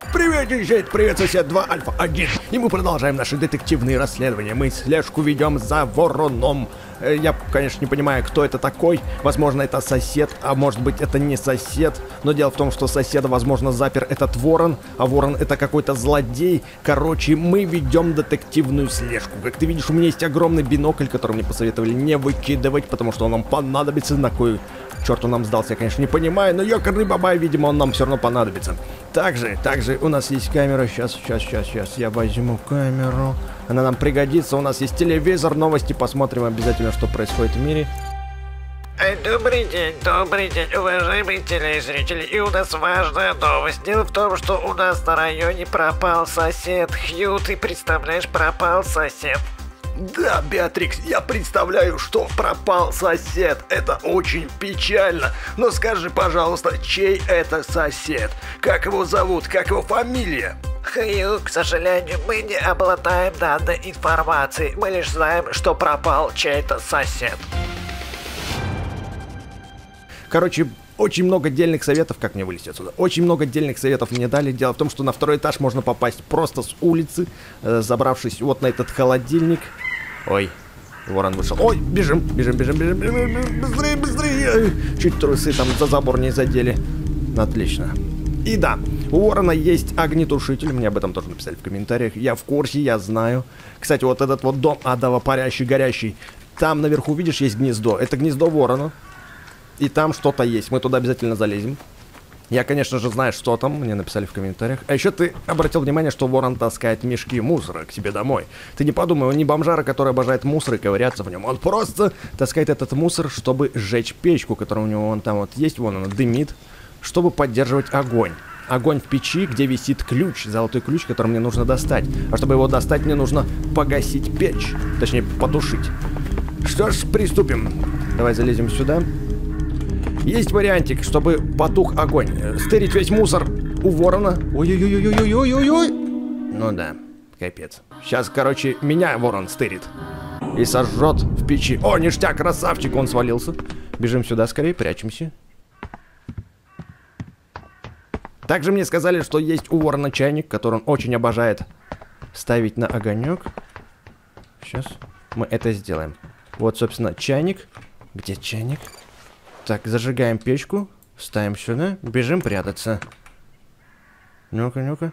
Привет, привет, сосед 2 Альфа-1. И мы продолжаем наши детективные расследования. Мы слежку ведем за вороном. Я, конечно, не понимаю, кто это такой. Возможно, это сосед, а может быть, это не сосед. Но дело в том, что соседа, возможно, запер этот ворон, а ворон это какой-то злодей. Короче, мы ведем детективную слежку. Как ты видишь, у меня есть огромный бинокль, который мне посоветовали не выкидывать, потому что он нам понадобится. На кой черт он нам сдался, я, конечно, не понимаю, но ёкарный бабай, видимо, он нам все равно понадобится. Также у нас есть камера. Сейчас я возьму камеру. Она нам пригодится. У нас есть телевизор, новости, посмотрим обязательно, что происходит в мире. Добрый день, уважаемые телезрители. И у нас важная новость. Дело в том, что у нас на районе пропал сосед Хью. Ты представляешь, пропал сосед. Да, Беатрикс, я представляю, что пропал сосед. Это очень печально. Но скажи, пожалуйста, чей это сосед? Как его зовут? Как его фамилия? Хью, к сожалению, мы не обладаем данной информацией. Мы лишь знаем, что пропал чей-то сосед. Короче, очень много дельных советов, как мне вылезть отсюда. Очень много дельных советов мне дали. Дело в том, что на второй этаж можно попасть просто с улицы, забравшись вот на этот холодильник. Ой, ворон вышел. Ой, бежим, быстрее. Чуть трусы там за забор не задели. Отлично. И да, у ворона есть огнетушитель. Мне об этом тоже написали в комментариях. Я в курсе, я знаю. Кстати, вот этот вот дом адово парящий, горящий. Там наверху, видишь, есть гнездо. Это гнездо ворона. И там что-то есть. Мы туда обязательно залезем. Я, конечно же, знаю, что там. Мне написали в комментариях. А еще ты обратил внимание, что ворон таскает мешки мусора к себе домой. Ты не подумай, он не бомжара, который обожает мусор и ковыряться в нем. Он просто таскает этот мусор, чтобы сжечь печку, которая у него вон там вот есть. Вон она дымит. Чтобы поддерживать огонь. Огонь в печи, где висит ключ. Золотой ключ, который мне нужно достать. А чтобы его достать, мне нужно погасить печь. Точнее, потушить. Что ж, приступим. Давай залезем сюда. Есть вариантик, чтобы потух огонь. Стырить весь мусор у ворона. Ой-ой-ой-ой-ой-ой-ой-ой. Ну да, капец. Сейчас, короче, меня ворон стырит. И сожжет в печи. О, ништяк, красавчик, он свалился. Бежим сюда скорее, прячемся. Также мне сказали, что есть у ворона чайник, который он очень обожает ставить на огонек. Сейчас мы это сделаем. Вот, собственно, чайник. Где чайник? Так, зажигаем печку, ставим сюда, бежим прятаться. Ну-ка, ну-ка.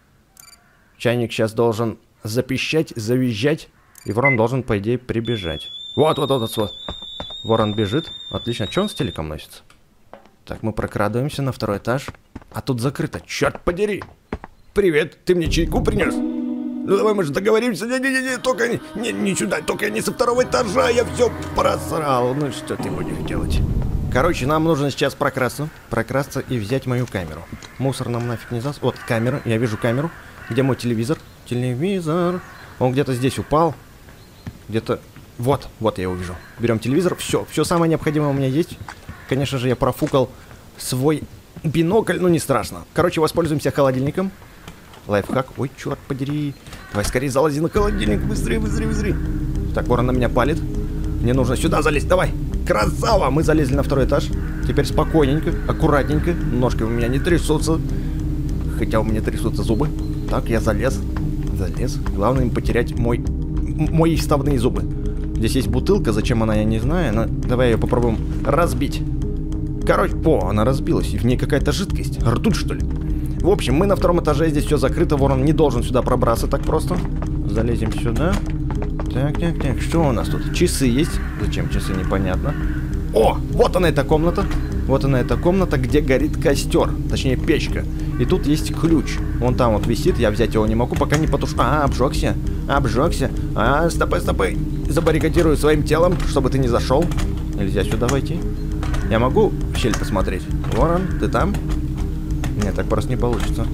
Чайник сейчас должен запищать, завизжать, и ворон должен, по идее, прибежать. Вот. Ворон бежит. Отлично. Че он с телеком носится? Так, мы прокрадываемся на второй этаж. А тут закрыто. Черт подери! Привет, ты мне чайку принес? Ну давай, мы же договоримся. Не-не-не, только не сюда, только не со второго этажа, я все просрал. Ну что ты будешь делать? Короче, нам нужно сейчас прокрасться и взять мою камеру. Мусор нам нафиг не даст. Вот камера, я вижу камеру. Где мой телевизор? Телевизор. Он где-то здесь упал. Где-то... Вот я его вижу. Берем телевизор. Все самое необходимое у меня есть. Конечно же, я профукал свой бинокль, но не страшно. Короче, воспользуемся холодильником. Лайфхак. Ой, черт подери. Давай скорее залази на холодильник. Быстрее. Так, ворон на меня палит. Мне нужно сюда залезть. Давай. Красава! Мы залезли на второй этаж. Теперь спокойненько, аккуратненько. Ножки у меня не трясутся. Хотя у меня трясутся зубы. Так, я залез. Главное не потерять мои вставные зубы. Здесь есть бутылка. Зачем она, я не знаю. Но давай ее попробуем разбить. Короче, она разбилась. И в ней какая-то жидкость. Ртуть, что ли? В общем, мы на втором этаже. Здесь все закрыто. Ворон не должен сюда пробраться так просто. Залезем сюда. Так, что у нас тут? Часы есть? Зачем часы, непонятно. О, вот она эта комната. Вот она эта комната, где горит костер. Точнее, печка. И тут есть ключ. Вон там вот висит, я взять его не могу, пока не потушу. Обжегся. Стопы. Забаррикадирую своим телом, чтобы ты не зашел. Нельзя сюда войти. Я могу в щель посмотреть? Ворон, ты там? Нет, так просто не получится.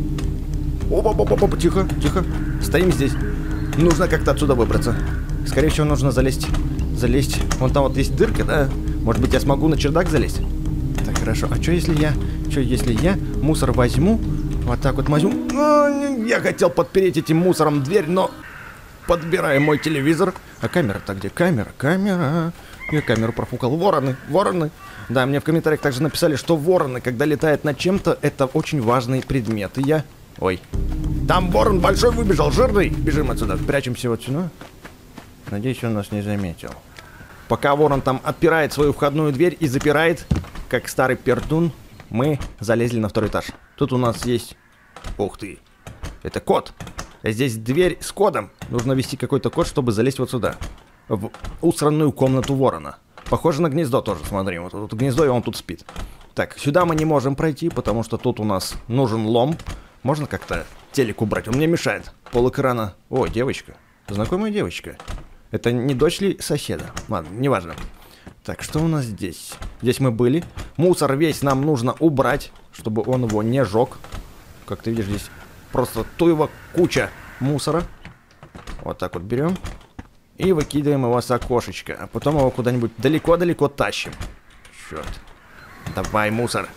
Опа, тихо. Стоим здесь. Нужно как-то отсюда выбраться. Скорее всего, нужно залезть. Вон там вот есть дырка, да? Может быть, я смогу на чердак залезть? Так, хорошо. А что если я мусор возьму? Вот так вот возьму. Я хотел подпереть этим мусором дверь, но... Подбираем мой телевизор. А камера-то где? Камера. Я камеру профукал. Вороны. Да, мне в комментариях также написали, что вороны, когда летают над чем-то, это очень важный предмет. И я Ой. Там ворон большой выбежал, жирный. Бежим отсюда, прячемся вот сюда. Надеюсь, он нас не заметил. Пока ворон там отпирает свою входную дверь и запирает, как старый пердун, мы залезли на второй этаж. Тут у нас есть... Ух ты. Это код. Здесь дверь с кодом. Нужно ввести какой-то код, чтобы залезть вот сюда. В усранную комнату ворона. Похоже на гнездо тоже, смотри. Вот тут гнездо, и он тут спит. Так, сюда мы не можем пройти, потому что тут у нас нужен лом. Можно как-то телек убрать? Он мне мешает. Пол экрана. О, девочка. Знакомая девочка. Это не дочь ли соседа? Ладно, неважно. Так, что у нас здесь? Здесь мы были. Мусор весь нам нужно убрать, чтобы он его не жег. Как ты видишь, здесь просто туева куча мусора. Вот так вот берем. И выкидываем его с окошечка. А потом его куда-нибудь далеко-далеко тащим. Черт. Давай, мусор.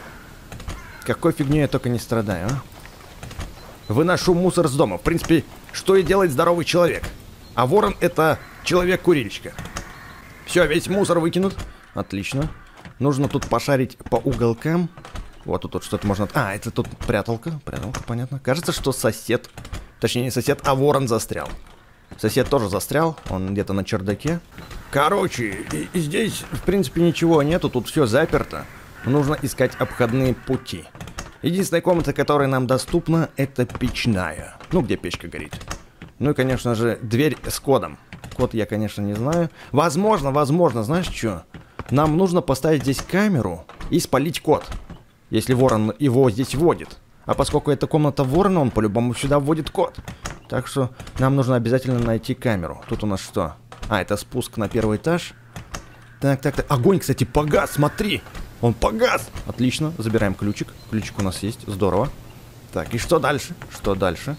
Какой фигней я только не страдаю, а? Выношу мусор с дома. В принципе, что и делает здоровый человек. А ворон это человек-курильщика. Все, весь мусор выкинут. Отлично. Нужно тут пошарить по уголкам. Вот тут что-то можно... А, это тут пряталка. Пряталка, понятно. Кажется, что сосед... Точнее, не сосед, а ворон застрял. Сосед тоже застрял. Он где-то на чердаке. Короче, и здесь, в принципе, ничего нету. Тут все заперто. Нужно искать обходные пути. Единственная комната, которая нам доступна, это печная. Ну, где печка горит. Ну и, конечно же, дверь с кодом. Код я, конечно, не знаю. Возможно, знаешь что? Нам нужно поставить здесь камеру и спалить код. Если ворон его здесь вводит. А поскольку это комната ворона, он по-любому сюда вводит код. Так что нам нужно обязательно найти камеру. Тут у нас что? А, это спуск на первый этаж. Так. Огонь, кстати, погас, смотри. Он погас. Отлично, забираем ключик. Ключик у нас есть, здорово. Так, и что дальше? Что дальше?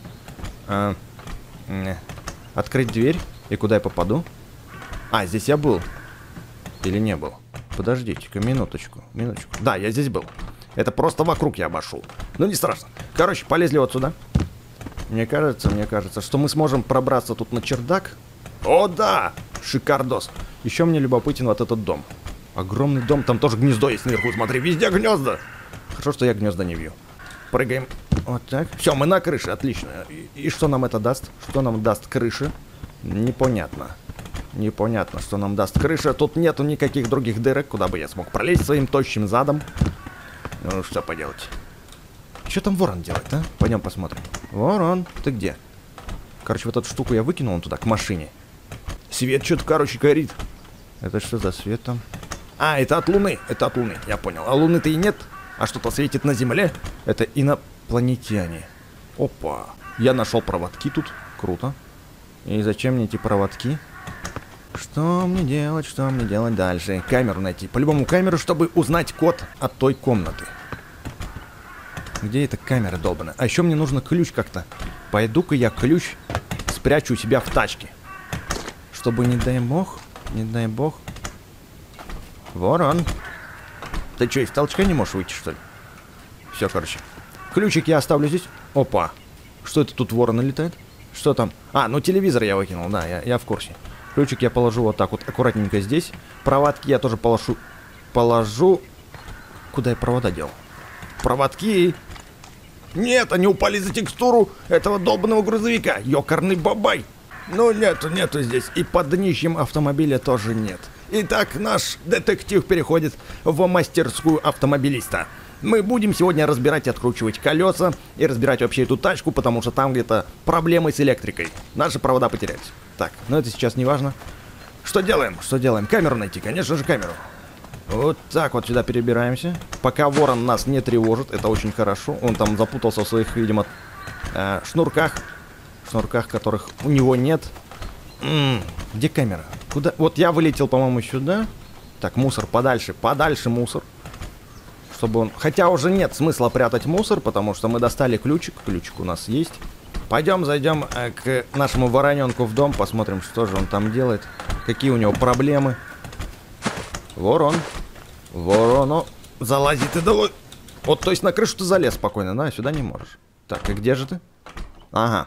Открыть дверь. И куда я попаду? А, здесь я был. Или не был? Подождите-ка, минуточку. Да, я здесь был. Это просто вокруг я обошел. Ну, не страшно. Короче, полезли вот сюда. Мне кажется, что мы сможем пробраться тут на чердак. О, да! Шикардос. Еще мне любопытен вот этот дом. Огромный дом. Там тоже гнездо есть наверху. Смотри, везде гнезда. Хорошо, что я гнезда не вью. Прыгаем. Вот так. Все, мы на крыше. Отлично. И что нам это даст? Что нам даст крыша? Непонятно. Непонятно, что нам даст крыша. Тут нету никаких других дырок, куда бы я смог пролезть своим тощим задом. Ну, что поделать. Что там ворон делает, а? Пойдем посмотрим. Ворон, ты где? Короче, вот эту штуку я выкинул туда, к машине. Свет что-то, короче, горит. Это что за свет там? А, это от Луны. Это от Луны, я понял. А Луны-то и нет. А что-то светит на Земле. Это инопланетяне. Опа. Я нашел проводки тут. Круто. И зачем мне эти проводки? Что мне делать дальше? Камеру найти. По-любому камеру, чтобы узнать код от той комнаты. Где эта камера долбаная? А еще мне нужно ключ как-то. Пойду-ка я ключ спрячу у себя в тачке. Чтобы, не дай бог. Ворон. Ты что, из толчка не можешь выйти, что ли? Все, короче. Ключик я оставлю здесь. Опа. Что это тут вороны летает? Что там? А, ну телевизор я выкинул, да, я в курсе. Ключик я положу вот так вот аккуратненько здесь. Проводки я тоже положу. Куда я провода делал? Проводки. Нет, они упали за текстуру этого долбанного грузовика. Ёкарный бабай. Ну, нету здесь. И под днищем автомобиля тоже нет. Итак, наш детектив переходит в мастерскую автомобилиста. Мы будем сегодня разбирать и откручивать колеса и разбирать вообще эту тачку, потому что там где-то проблемы с электрикой. Наши провода потерялись. Так, но это сейчас не важно. Что делаем? Камеру найти, конечно же, камеру. Вот так вот сюда перебираемся. Пока ворон нас не тревожит, это очень хорошо. Он там запутался в своих, видимо, шнурках, которых у него нет. Где камера? Куда? Вот я вылетел, по-моему, сюда. Так, мусор подальше мусор. Чтобы он... Хотя уже нет смысла прятать мусор, потому что мы достали ключик. Ключик у нас есть. Пойдем, зайдем к нашему вороненку в дом, посмотрим, что же он там делает. Какие у него проблемы. Ворон. Ворону. Залази ты давай. Вот, то есть на крышу ты залез спокойно, да? Сюда не можешь. Так, и где же ты? Ага.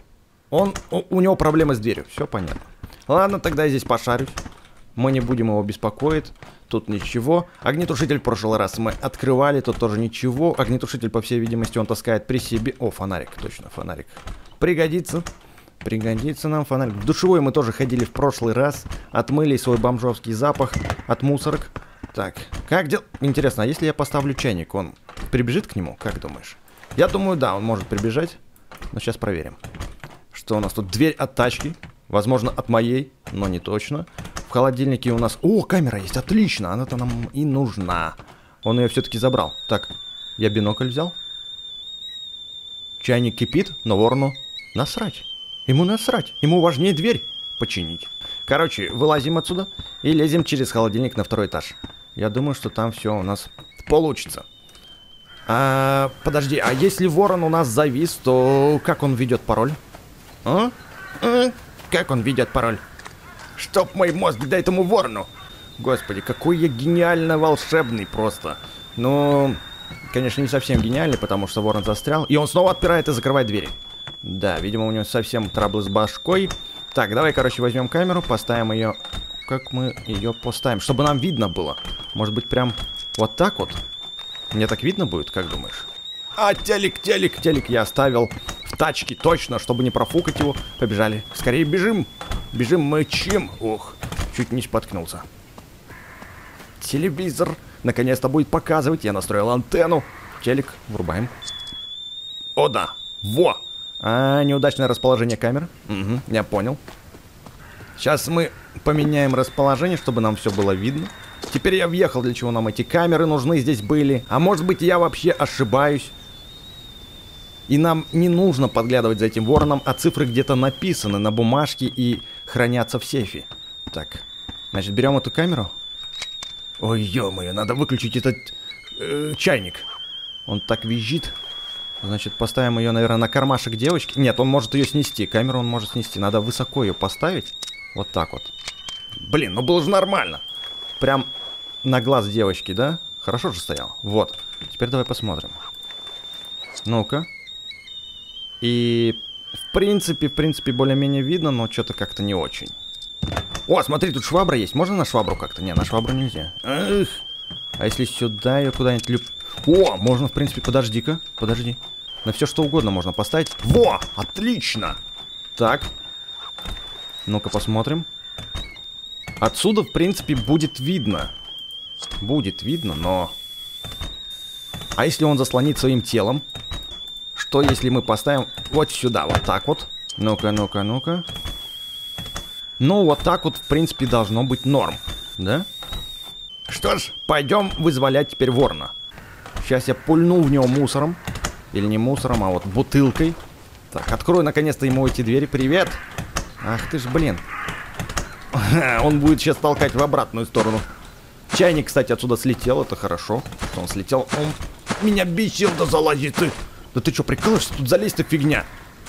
У него проблемы с дверью. Все понятно. Ладно, тогда я здесь пошарюсь. Мы не будем его беспокоить. Тут ничего. Огнетушитель в прошлый раз мы открывали, тут тоже ничего. Огнетушитель, по всей видимости, он таскает при себе. О, фонарик, точно, фонарик. Пригодится. Пригодится нам фонарик. В душевой мы тоже ходили в прошлый раз. Отмыли свой бомжовский запах от мусорок. Так, как дел... Интересно, а если я поставлю чайник, он прибежит к нему? Как думаешь? Я думаю, да, он может прибежать. Но сейчас проверим. Что у нас тут? Дверь от тачки. Возможно, от моей, но не точно. В холодильнике у нас... О, камера есть, отлично, она-то нам и нужна. Он ее все-таки забрал. Так, я бинокль взял. Чайник кипит, но ворону насрать. Ему насрать, ему важнее дверь починить. Короче, вылазим отсюда и лезем через холодильник на второй этаж. Я думаю, что там все у нас получится. Подожди, а если ворон у нас завис, то как он ведет пароль? Как он ведет пароль? Чтоб мой мозг, дай этому ворону. Господи, какой я гениально волшебный просто. Ну, конечно, не совсем гениальный, потому что ворон застрял. И он снова отпирает и закрывает двери. Да, видимо, у него совсем траблы с башкой. Так, давай, короче, возьмем камеру, поставим ее... Как мы ее поставим? Чтобы нам видно было. Может быть, прям вот так вот? Мне так видно будет, как думаешь? А, телек я оставил в тачке, точно, чтобы не профукать его. Побежали. Скорее бежим. Бежим, мычим. Ох, чуть не споткнулся. Телевизор наконец-то будет показывать. Я настроил антенну. Телек врубаем. О, да. Во! Неудачное расположение камеры. Угу, я понял. Сейчас мы поменяем расположение, чтобы нам все было видно. Теперь я въехал, для чего нам эти камеры нужны здесь были. А может быть, я вообще ошибаюсь. И нам не нужно подглядывать за этим вороном, а цифры где-то написаны на бумажке и хранятся в сейфе. Так, значит, берем эту камеру. Ой, ё-моё, надо выключить этот чайник. Он так визжит. Значит, поставим ее, наверное, на кармашек девочки. Нет, он может ее снести. Камеру он может снести. Надо высоко ее поставить. Вот так вот. Блин, ну было же нормально. Прям на глаз девочки, да? Хорошо же стоял. Вот. Теперь давай посмотрим. Ну-ка. И в принципе, более-менее видно, но что-то как-то не очень. О, смотри, тут швабра есть. Можно на швабру как-то? Не, на швабру нельзя. Эх. А если сюда ее куда-нибудь... О, можно, в принципе, подожди-ка. Подожди. На все что угодно можно поставить. Во! Отлично! Так. Ну-ка посмотрим. Отсюда, в принципе, будет видно. Будет видно, но... А если он заслонит своим телом? Что, если мы поставим вот сюда, вот так вот? Ну-ка, ну-ка, ну-ка. Ну, вот так вот, в принципе, должно быть норм. Да? Что ж, пойдем вызволять теперь ворона. Сейчас я пульну в него мусором. Или не мусором, а вот бутылкой. Так, открою наконец-то ему эти двери. Привет! Ах ты ж, блин. Он будет сейчас толкать в обратную сторону. Чайник, кстати, отсюда слетел. Это хорошо, что он слетел. Он меня бесил, да залази ты. Да ты что, прикалываешься? Тут залезть-то фигня.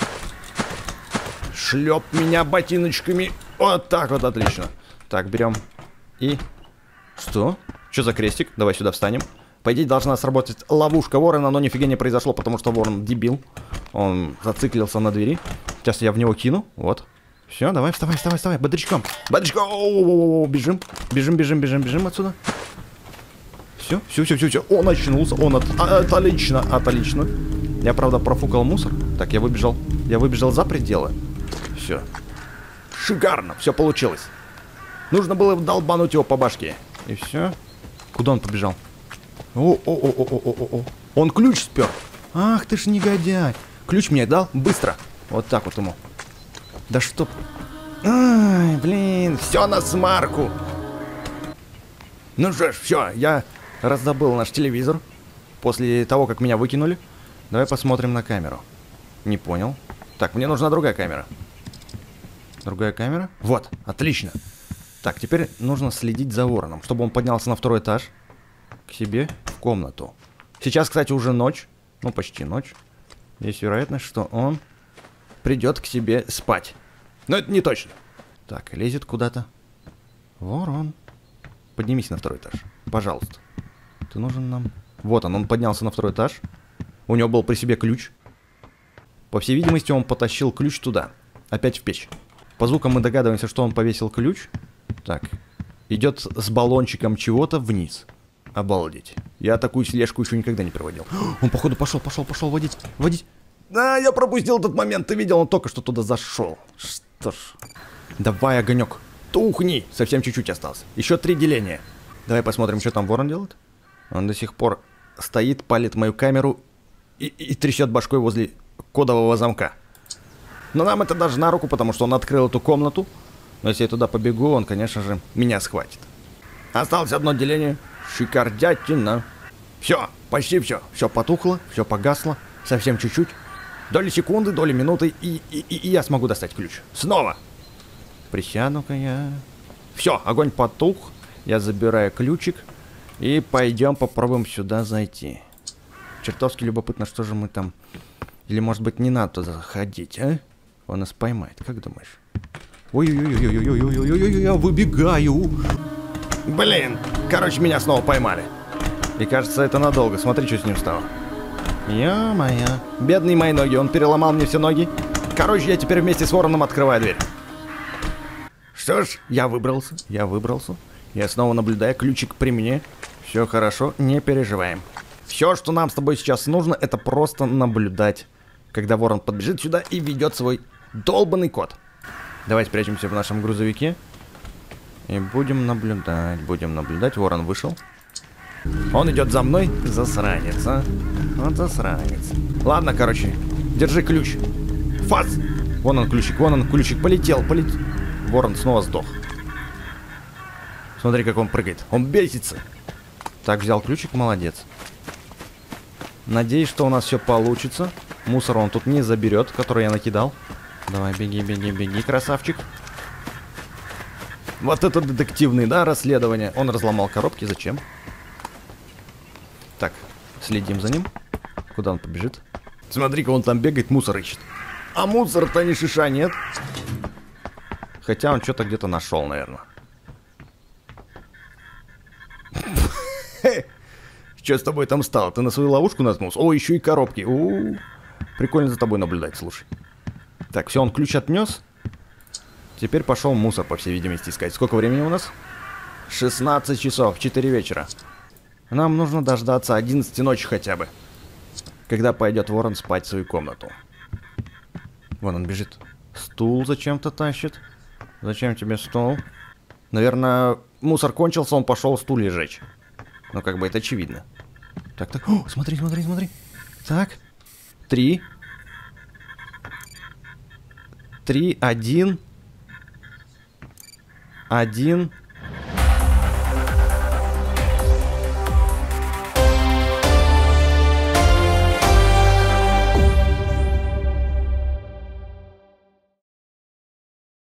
Шлеп меня ботиночками. Вот так вот, отлично. Так, берем. И... Что? Что за крестик? Давай сюда встанем. По идее, должна сработать ловушка ворона, но нифига не произошло, потому что ворон дебил. Он зациклился на двери. Сейчас я в него кину. Вот. Все, давай, вставай, бодрячком. Бодрячком. Бежим. Бежим отсюда. Все. Он очнулся. Отлично. Я, правда, профукал мусор. Так, я выбежал за пределы. Все. Шикарно, все получилось. Нужно было долбануть его по башке. И все. Куда он побежал? О. Он ключ спер. Ах ты ж негодяй. Ключ мне дал? Быстро. Вот так вот ему. Да что... Ай, блин, все на смарку. Ну что ж, все, я раздобыл наш телевизор. После того, как меня выкинули. Давай посмотрим на камеру. Не понял. Так, мне нужна другая камера. Другая камера? Вот, отлично. Так, теперь нужно следить за вороном, чтобы он поднялся на второй этаж. К себе в комнату. Сейчас, кстати, уже ночь. Ну, почти ночь. Есть вероятность, что он придет к себе спать. Но это не точно. Так, лезет куда-то. Ворон. Поднимись на второй этаж. Пожалуйста. Ты нужен нам... Вот он поднялся на второй этаж. У него был при себе ключ. По всей видимости, он потащил ключ туда. Опять в печь. По звукам мы догадываемся, что он повесил ключ. Так. идет с баллончиком чего-то вниз. Обалдеть. Я такую слежку еще никогда не проводил. Он, походу, пошел водить. Да, я пропустил этот момент. Ты видел, он только что туда зашел. Что ж. Давай, огонек. Тухни. Совсем чуть-чуть осталось. Еще 3 деления. Давай посмотрим, что там ворон делает. Он до сих пор стоит, палит мою камеру и трясет башкой возле кодового замка. Но нам это даже на руку, потому что он открыл эту комнату. Но если я туда побегу, он, конечно же, меня схватит. Осталось одно деление. Шикардятина. Все, почти все. Все потухло, все погасло. Совсем чуть-чуть. Доли секунды, доли минуты, и я смогу достать ключ. Снова. Присяду-ка я. Все, огонь потух. Я забираю ключик. И пойдем попробуем сюда зайти. Чертовски любопытно, что же мы там... Или, может быть, не надо туда заходить, а? Он нас поймает, как думаешь? Ой-ой-ой-ой-ой-ой-ой-ой-ой, я выбегаю. Блин, короче, меня снова поймали. И кажется, это надолго. Смотри, что с ним стало. Ё-моё. Бедные мои ноги, он переломал мне все ноги. Короче, я теперь вместе с вороном открываю дверь. Что ж, я выбрался. Я снова наблюдаю, ключик при мне. Все хорошо, не переживаем. Все, что нам с тобой сейчас нужно, это просто наблюдать, когда ворон подбежит сюда и ведет свой долбанный код. Давай спрячемся в нашем грузовике. И будем наблюдать. Ворон вышел. Он идет за мной. Засранец, а? Вот засранец. Ладно, короче, держи ключ. Фас! Вон он, ключик. Полетел. Ворон снова сдох. Смотри, как он прыгает. Он бесится. Так, взял ключик, молодец. Надеюсь, что у нас все получится. Мусор он тут не заберет, который я накидал. Давай, беги, красавчик. Вот это детективное, да, расследование. Он разломал коробки, зачем? Так, следим за ним. Куда он побежит? Смотри-ка, он там бегает, мусор ищет. А мусор-то ни шиша нет. Хотя он что-то где-то нашел, наверное. Что с тобой там стало? Ты на свою ловушку наткнулся? О, еще и коробки. Прикольно за тобой наблюдать, слушай. Так, все, он ключ отнес. Теперь пошел мусор, по всей видимости, искать. Сколько времени у нас? 16 часов, 4 вечера. Нам нужно дождаться 11 ночи хотя бы. Когда пойдет ворон спать в свою комнату. Вон он бежит. Стул зачем-то тащит. Зачем тебе стул? Наверное, мусор кончился, он пошел стулья жечь. Ну, как бы это очевидно. Так. О, смотри. Так. 3, 1. 1.